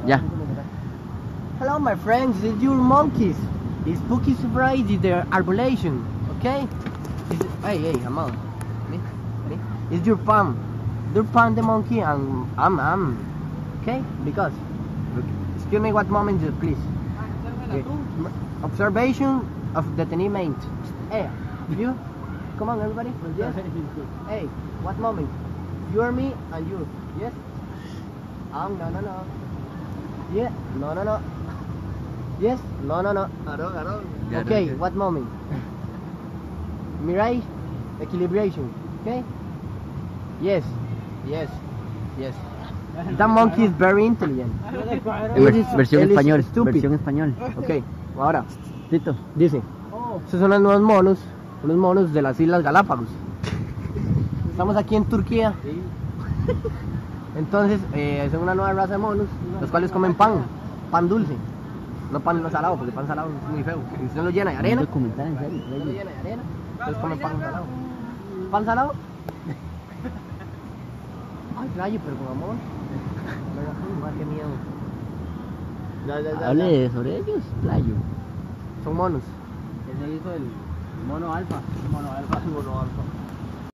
Ya. Hello, my friends. It's your monkeys. It's spooky surprise in their arbolation. Okay? Hey, come on. Me. It's your palm. Your palm, the monkey, and I'm. Okay? Because. Excuse me, what moment, please? Okay. Observation of the tenement. Hey, you. Come on, everybody. Yes. Hey, what moment? You are me and you. Yes. No. Yeah. No. Yes. No. Okay. What moment? Mirai. Equilibration. Okay. Yes. That monkey is very intelligent. Versión Él es español. stupid. Versión español. Ok, ahora, Tito. dice, estos son unos monos de las Islas Galápagos. Estamos aquí en Turquía. Entonces, es una nueva raza de monos, los cuales comen pan dulce. No pan salado, porque pan salado es muy feo. Si usted lo llena de arena, Un documental, en serio. usted lo llena de arena, entonces comen pan salado. ¿Pan salado? Ay, rayo, pero con amor. Ay, qué miedo. Ya. Hable sobre ellos, playo. Son monos. Ese hizo el mono alfa. Mono alfa.